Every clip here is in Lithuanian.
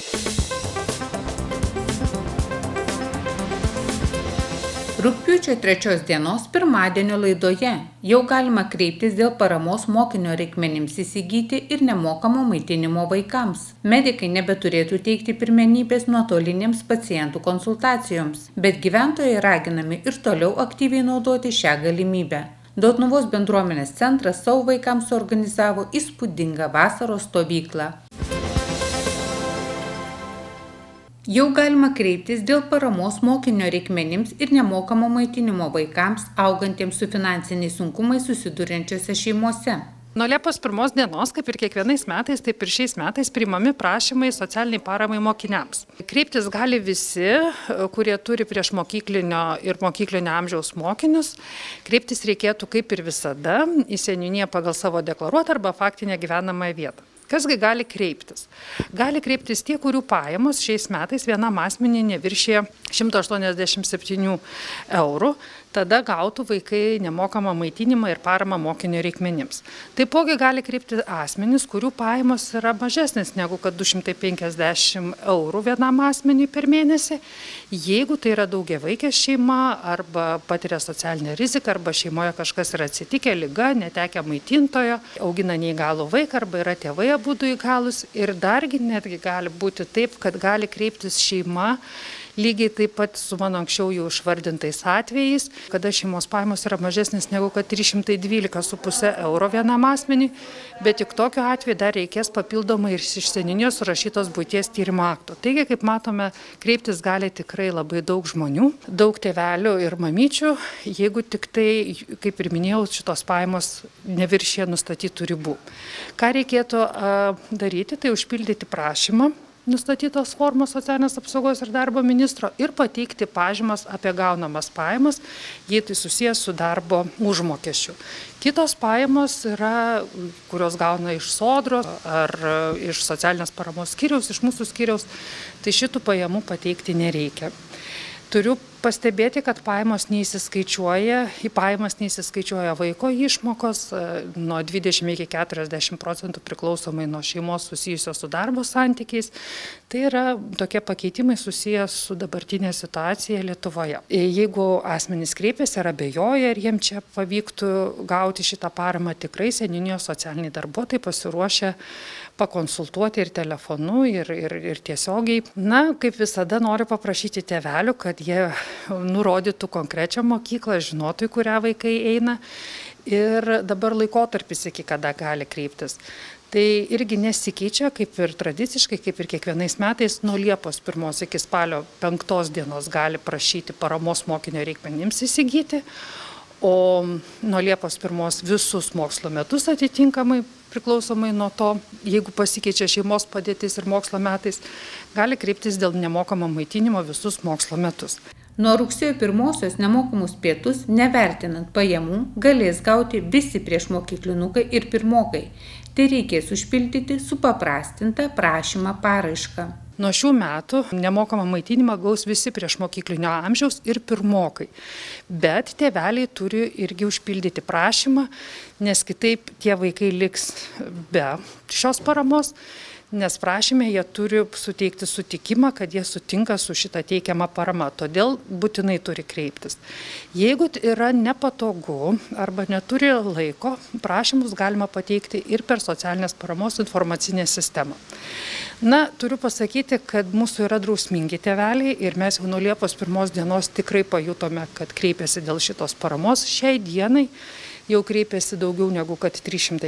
Rugpjūčio 3 dienos pirmadienio laidoje jau galima kreiptis dėl paramos mokinio reikmenims įsigyti ir nemokamo maitinimo vaikams. Medikai nebeturėtų teikti pirmenybės nuotolinėms pacientų konsultacijoms, bet gyventojai raginami ir toliau aktyviai naudoti šią galimybę. Dotnuvos bendruomenės centras savo vaikams suorganizavo įspūdingą vasaros stovyklą. Jau galima kreiptis dėl paramos mokinio reikmenims ir nemokamo maitinimo vaikams augantiems su finansiniais sunkumais susiduriančiose šeimose. Nuo Liepos 1 dienos, kaip ir kiekvienais metais, taip ir šiais metais priimami prašymai socialiniai paramai mokiniams. Kreiptis gali visi, kurie turi prieš mokyklinio ir mokyklinio amžiaus mokinius. Kreiptis reikėtų kaip ir visada į seniūniją pagal savo deklaruotą arba faktinę gyvenamąją vietą. Kasgi gali kreiptis? Gali kreiptis tie, kurių pajamos šiais metais vienam asmeniui neviršė 187 eurų, tada gautų vaikai nemokamą maitinimą ir paramą mokinio reikmenims. Taipogi gali kreipti asmenys, kurių pajamos yra mažesnės negu kad 250 eurų vienam asmeniui per mėnesį, jeigu tai yra daugiavaikė šeima arba patiria socialinę riziką, arba šeimoje kažkas yra atsitikę, liga, netekę maitintojo, augina neįgalų vaiką arba yra tėvai abudu įgalūs ir dargi netgi gali būti taip, kad gali kreiptis šeima lygiai taip pat su mano anksčiau jau išvardintais atvejais, kada šeimos pajamos yra mažesnės negu kad 312,5 euro vienam asmeniui, bet tik tokiu atveju dar reikės papildomai ir iš seniūnijos surašytos buities tyrimo akto. Taigi, kaip matome, kreiptis gali tikrai labai daug žmonių, daug tėvelių ir mamyčių, jeigu tik tai, kaip ir minėjau, šitos pajamos neviršė nustatytų ribų. Ką reikėtų daryti, tai užpildyti prašymą nustatytos formos socialinės apsaugos ir darbo ministro ir pateikti pažymas apie gaunamas pajamas, jei tai susijęs su darbo užmokesčiu. Kitos pajamos yra, kurios gauna iš sodros ar iš socialinės paramos skyriaus, iš mūsų skyriaus, tai šitų pajamų pateikti nereikia. Turiu pastebėti, kad pajamos neįsiskaičiuoja, į pajamas neįsiskaičiuoja vaiko išmokos nuo 20 iki 40% priklausomai nuo šeimos susijusios su darbo santykiais. Tai yra tokie pakeitimai susijęs su dabartinė situacija Lietuvoje. Jeigu asmenys kreipiasi ar abejoja, ar jiems čia pavyktų gauti šitą paramą, tikrai seniūnijos socialiniai darbuotojai pasiruošę pakonsultuoti ir telefonu, ir tiesiogiai. Na, kaip visada noriu paprašyti tėvelių, kad jie nurodytų konkrečią mokyklą, žinotų, į kurią vaikai eina ir dabar laikotarpis, iki kada gali kreiptis. Tai irgi nesikeičia, kaip ir tradiciškai, kaip ir kiekvienais metais, nuo Liepos 1 iki spalio 5 dienos gali prašyti paramos mokinio reikmenims įsigyti, o nuo Liepos 1 visus mokslo metus atitinkamai, priklausomai nuo to, jeigu pasikeičia šeimos padėtis ir mokslo metais, gali kreiptis dėl nemokamo maitinimo visus mokslo metus. Nuo rugsėjo 1 nemokamus pietus, nevertinant pajamų, galės gauti visi priešmokyklinukai ir pirmokai. Tai reikės užpildyti supaprastintą prašymą paraišką. Nuo šių metų nemokamą maitinimą gaus visi priešmokyklinio amžiaus ir pirmokai. Bet tėveliai turi irgi užpildyti prašymą, nes kitaip tie vaikai liks be šios paramos, nes prašyme jie turi suteikti sutikimą, kad jie sutinka su šitą teikiamą paramą. Todėl būtinai turi kreiptis. Jeigu yra nepatogu arba neturi laiko, prašymus galima pateikti ir per socialinės paramos informacinę sistemą. Na, turiu pasakyti, kad mūsų yra drausmingi tėveliai ir mes jau nuo Liepos 1 dienos tikrai pajutome, kad kreipėsi dėl šitos paramos. Šiai dienai jau kreipėsi daugiau negu kad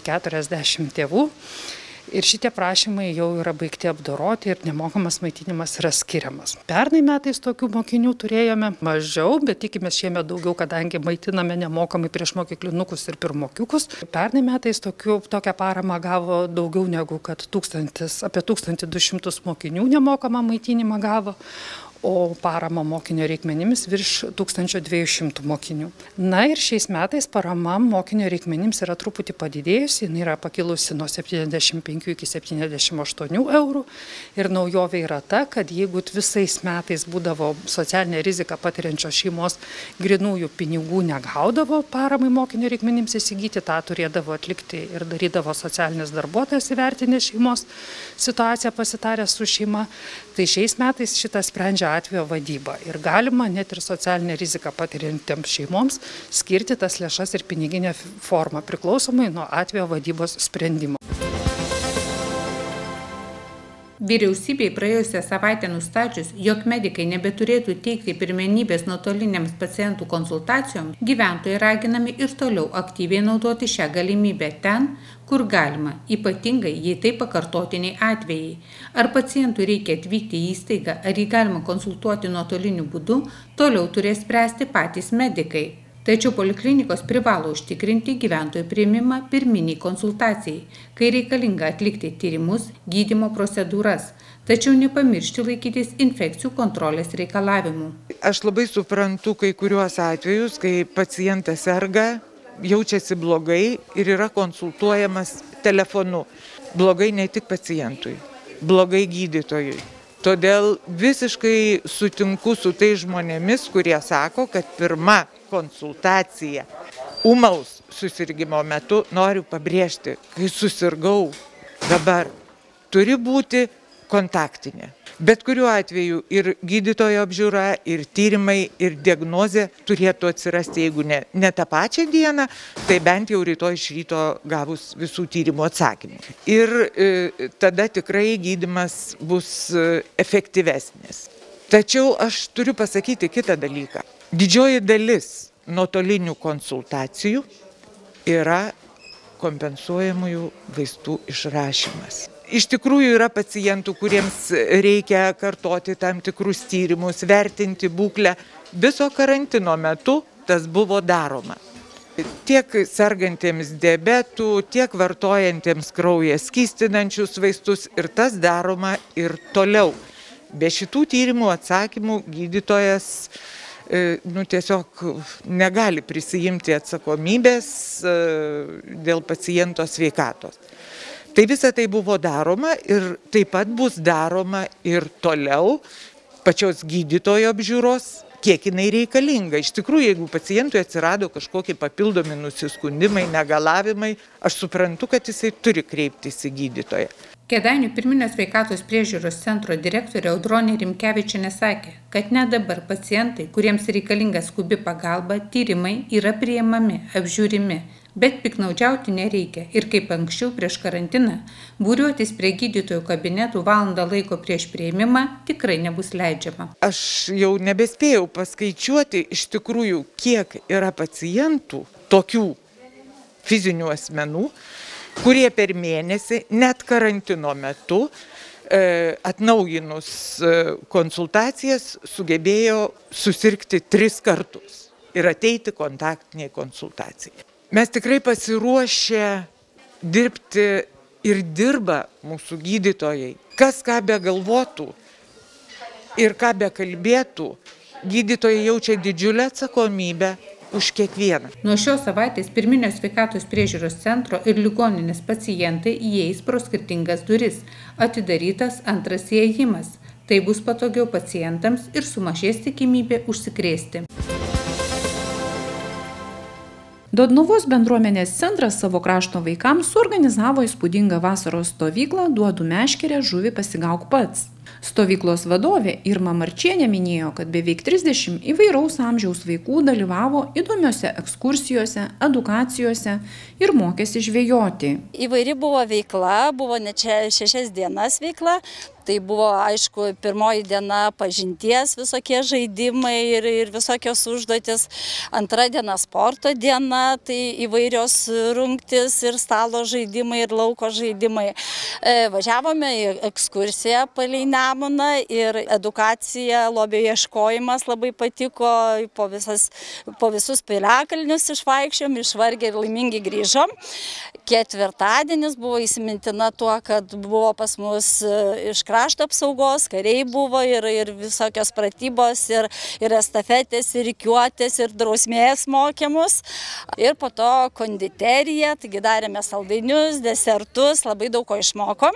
340 tėvų. Ir šitie prašymai jau yra baigti apdoroti ir nemokamas maitinimas yra skiriamas. Pernai metais tokių mokinių turėjome mažiau, bet tikimės šiemet daugiau, kadangi maitiname nemokamai priešmokyklinukus ir pirmokiukus. Pernai metais tokią paramą gavo daugiau negu kad apie 1200 mokinių nemokamą maitinimą gavo, o parama mokinio reikmenims virš 1200 mokinių. Na ir šiais metais parama mokinio reikmenims yra truputį padidėjusi, jinai yra pakilusi nuo 75 iki 78 eurų. Ir naujovė yra ta, kad jeigu visais metais būdavo socialinė rizika patiriančios šeimos grinųjų pinigų negaudavo paramai mokinio reikmenims įsigyti, tą turėdavo atlikti ir darydavo socialinis darbuotojas įvertinę šeimos situaciją pasitaręs su šeima. Tai šiais metais šitą sprendžia atvejo vadyba ir galima net ir socialinę riziką patiriantiems šeimoms skirti tas lėšas ir piniginę formą priklausomai nuo atvejo vadybos sprendimo. Vyriausybei praėjusią savaitę nustačius, jog medikai nebeturėtų teikti pirmenybės nuotolinėms pacientų konsultacijoms, gyventojai raginami ir toliau aktyviai naudoti šią galimybę ten, kur galima, ypatingai jei tai pakartotiniai atvejai. Ar pacientui reikia atvykti į įstaigą, ar jį galima konsultuoti nuotoliniu būdu, toliau turės spręsti patys medikai. Tačiau poliklinikos privalo užtikrinti gyventojų priėmimą pirminiai konsultacijai, kai reikalinga atlikti tyrimus, gydymo procedūras, tačiau nepamiršti laikytis infekcijų kontrolės reikalavimų. Aš labai suprantu kai kuriuos atvejus, kai pacientas serga, jaučiasi blogai ir yra konsultuojamas telefonu. Blogai ne tik pacientui, blogai gydytojui. Todėl visiškai sutinku su tais žmonėmis, kurie sako, kad pirma konsultacija ūmaus susirgimo metu, noriu pabrėžti, kai susirgau dabar, turi būti kontaktinė. Bet kuriuo atveju ir gydytojo apžiūra, ir tyrimai, ir diagnozė turėtų atsirasti, jeigu ne tą pačią dieną, tai bent jau rytoj iš ryto gavus visų tyrimų atsakymų. Ir tada tikrai gydymas bus efektyvesnis. Tačiau aš turiu pasakyti kitą dalyką. Didžioji dalis nuotolinių konsultacijų yra kompensuojamųjų vaistų išrašymas. Iš tikrųjų yra pacientų, kuriems reikia kartoti tam tikrus tyrimus, vertinti būklę. Viso karantino metu tas buvo daroma. Tiek sergantiems diabetų, tiek vartojantiems kraują skystinančius vaistus ir tas daroma ir toliau. Be šitų tyrimų atsakymų gydytojas tiesiog negali prisijimti atsakomybės dėl paciento sveikatos. Tai visa tai buvo daroma ir taip pat bus daroma ir toliau pačios gydytojo apžiūros, kiek jinai reikalinga. Iš tikrųjų, jeigu pacientui atsirado kažkokie papildomi nusiskundimai, negalavimai, aš suprantu, kad jisai turi kreiptis į gydytoją. Kėdainių pirminės sveikatos priežiūros centro direktorė Audronė Rimkevičienė sakė, kad net dabar pacientai, kuriems reikalinga skubi pagalba, tyrimai yra priimami, apžiūrimi, bet piknaudžiauti nereikia ir kaip anksčiau prieš karantiną, būriuotis prie gydytojų kabinetų valandą laiko prieš priėmimą tikrai nebus leidžiama. Aš jau nebespėjau paskaičiuoti iš tikrųjų, kiek yra pacientų, tokių fizinių asmenų, kurie per mėnesį, net karantino metu, atnaujinus konsultacijas, sugebėjo susirgti 3 kartus ir ateiti kontaktiniai konsultacijai. Mes tikrai pasiruošę dirbti ir dirba mūsų gydytojai. Kas ką begalvotų ir ką bekalbėtų, gydytojai jaučia didžiulę atsakomybę už kiekvieną. Nuo šios savaitės pirminio sveikatos priežiūros centro ir ligoninės pacientai įeis pro skirtingas duris. Atidarytas antras įėjimas. Tai bus patogiau pacientams ir sumažės tikimybė užsikrėsti. Dotnuvos bendruomenės centras savo krašto vaikams suorganizavo įspūdingą vasaros stovyklą Duodu meškerę, žuvį pasigauk pats. Stovyklos vadovė Irma Marčienė minėjo, kad beveik 30 įvairaus amžiaus vaikų dalyvavo įdomiose ekskursijose, edukacijose ir mokėsi žvejoti. Įvairi buvo veikla, buvo net 6 dienas veikla. Tai buvo, aišku, pirmoji diena pažinties, visokie žaidimai ir visokios užduotis. Antra diena sporto diena, tai įvairios rungtis ir stalo žaidimai ir lauko žaidimai. Važiavome į ekskursiją palei Nemuną ir edukacija, lobio ieškojimas labai patiko, po visus piliakalnius išvaikščiom, išvargę ir laimingi grįžom. Ketvirtadienis buvo įsimintina tuo, kad buvo pas mus iš krašto apsaugos, kariai buvo ir visokios pratybos, ir estafetės, ir rikiuotės, ir drausmės mokymus. Ir po to konditerija, taigi darėme saldainius, desertus, labai daug ko išmokom.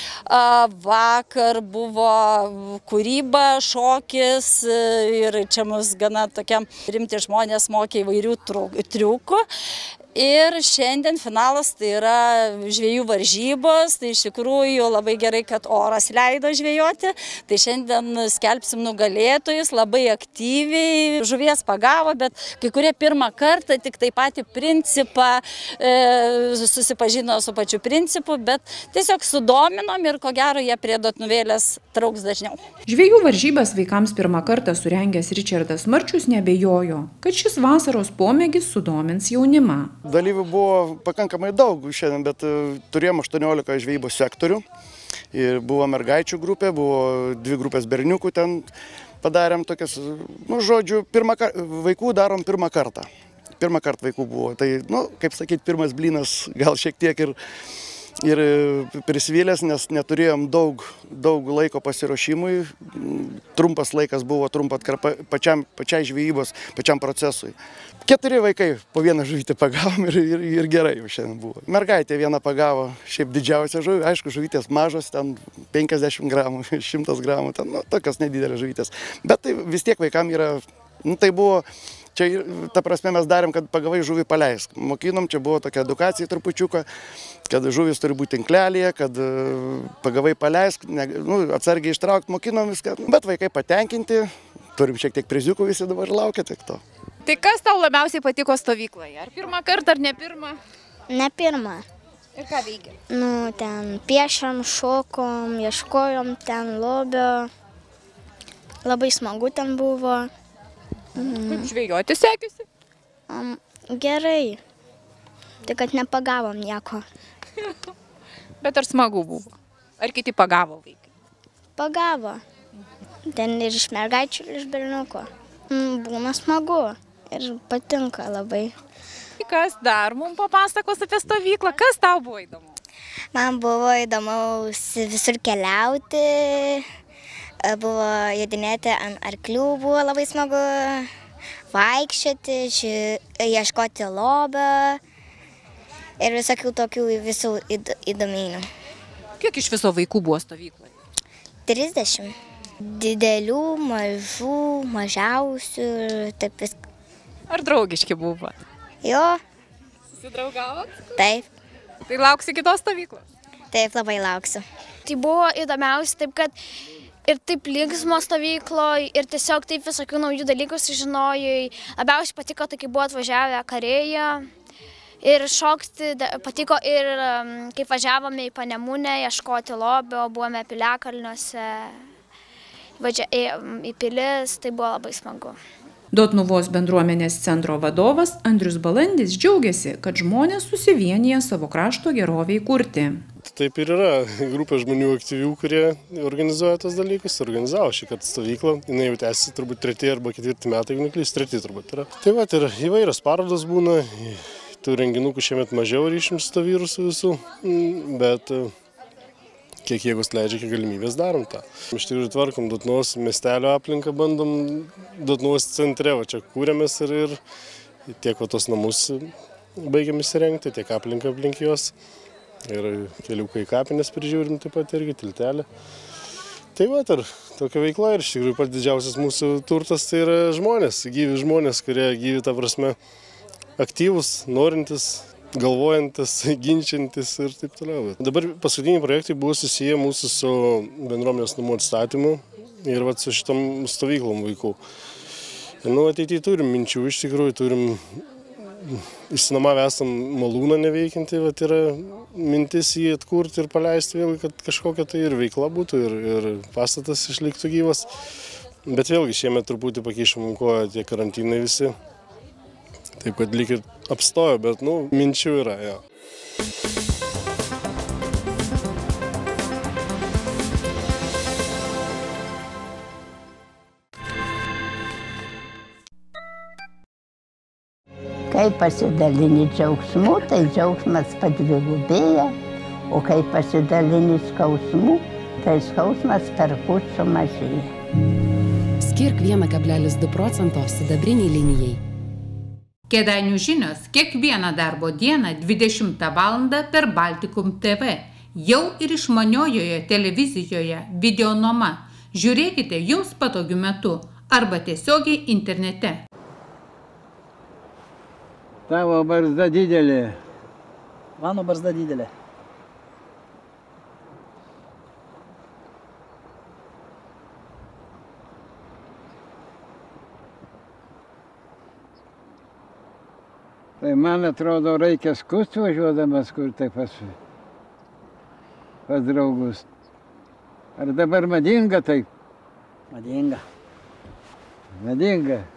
Vakar buvo kūryba, šokis ir čia mus gana tokiam rimti žmonės mokė įvairių triukų. Ir šiandien finalas tai yra žvejų varžybos, tai iš tikrųjų labai gerai, kad oras leido žvejoti. Tai šiandien skelbsim nugalėtojus, labai aktyviai žuvies pagavo, bet kai kurie pirmą kartą tik tai patį principą susipažino su pačiu principu, bet tiesiog sudominom ir ko gero jie prie dotnuvėlės trauks dažniau. Žvejų varžybas vaikams pirmą kartą surengęs Ričardas Marčius neabejojo, kad šis vasaros pomėgis sudomins jaunimą. Dalyvių buvo pakankamai daug šiandien, bet turėjom 18 žvejybos sektorių. Ir buvo mergaičių grupė, buvo 2 grupės berniukų, ten padarėm tokias, žodžiu, vaikų darom pirmą kartą. Pirmą kartą vaikų buvo, tai, kaip sakyti, pirmas blynas gal šiek tiek ir prisivylęs, nes neturėjom daug laiko pasiruošimui. Trumpas laikas buvo, pačiai žvejybos, pačiam procesui. 4 vaikai po vieną žuvytę pagavom ir gerai jau šiandien buvo. Mergaitė vieną pagavo, šiaip didžiausia žuvį, aišku, žuvytės mažos, ten 50 gramų, 100 gramų, ten tokios nedidelės žuvytės. Bet tai vis tiek vaikam yra, tai buvo... Čia, ta prasme, mes darėm, kad pagavai žuvį paleisk. Mokinom, čia buvo tokia edukacija trupučiuką, kad žuvis turi būti tinklelėje, kad pagavai paleisk, atsargiai ištraukti, mokinom viską. Bet vaikai patenkinti, turim šiek tiek priziukų, visi dabar laukia tik to. Tai kas tau labiausiai patiko stovykloje? Ar pirmą kartą, ar ne pirmą? Ne pirmą. Ir ką veikia? Ten piešam, šokom, ieškojom ten lobio. Labai smagu ten buvo. Kaip žvejoti sekėsi? Gerai. Tik kad nepagavom nieko. Bet ar smagu buvo? Ar kiti pagavo vaikai? Pagavo. Ten ir iš mergaičių, ir iš berniuko. Būna smagu ir patinka labai. Kas dar mums papasakos apie stovyklą? Kas tau buvo įdomu? Man buvo įdomu visur keliauti. Buvo jodinėti ant arklių, buvo labai smagu vaikščioti, ieškoti lobio ir visokių tokių visų įdomybių. Kiek iš viso vaikų buvo stovykloje? 30. Didelių, mažų, mažiausių ir taip viską. Ar draugiški buvo? Jo. Susidraugavot? Taip. Tai lauksi kitos stovyklos? Taip, labai lauksiu. Tai buvo įdomiausia, taip kad ir taip linksmo stovykloje, ir tiesiog taip visokių naujų dalykų sužinojai. Labiausiai patiko, tai kai buvo atvažiavę kariai. Ir šokti patiko ir kai važiavome į Panemunę, ieškoti lobio, buvome Piliakalniuose, į pilis, tai buvo labai smagu. Dotnuvos bendruomenės centro vadovas Andrius Balandis džiaugiasi, kad žmonės susivienyje savo krašto geroviai kurti. Taip ir yra grupė žmonių aktyvių, kurie organizuoja tos dalykus, organizavo šį kartą stovyklą. Jinai jau tęsiasi turbūt 3 arba 4 metai, jeigu neklystu, 3 turbūt yra. Tai va, ir įvairios parodos būna, tų renginukų šiemet mažiau ryšim su to virusu visų, bet kiek jėgos leidžia, kiek galimybės darom tą. Iš tikrųjų tvarkom Dotnuvos miestelio aplinką, bandom Dotnuvos centre, va čia kūrėmės ir tiek va tos namus baigiam įsirengti, tiek aplinką aplink juos. Ir keliukai kapinės prižiūrim taip pat irgi, tiltelė. Tai va, ir tokia veikla ir iš tikrųjų pats didžiausias mūsų turtas tai yra žmonės, gyvi žmonės, kurie gyvi ta prasme aktyvus, norintis, galvojantis, ginčiantis ir taip toliau. Dabar paskutiniai projektai buvo susiję mūsų su bendruomenės namų atstatymu ir va su šitom stovyklom vaikų. Ateityje turim minčių, iš tikrųjų turim. Išsinuomavę esam malūną neveikiantį, yra mintis jį atkurti ir paleisti vėl, kad kažkokia tai ir veikla būtų, ir pastatas išliktų gyvas. Bet vėlgi šiemet truputį pakeišom koją tie karantinai visi, taip kad lyg ir apstojo, bet minčių yra. Jo. Kai pasidalini džiaugsmu, tai džiaugsmas padvigubėja, o kai pasidalini skausmu, tai skausmas perpus sumažėja. Skirk 1,2% sidabriniai linijai. Kėdainių žinios kiekvieną darbo dieną 20 val. Per Baltikum TV. Jau ir išmaniojoje televizijoje video nuoma. Žiūrėkite jums patogiu metu arba tiesiogiai internete. Tavo barzda didelė. Mano barzda didelė. Tai man atrodo, reikia skust važiuodamas kur tai pas draugus. Ar dabar madinga tai? Madinga. Madinga.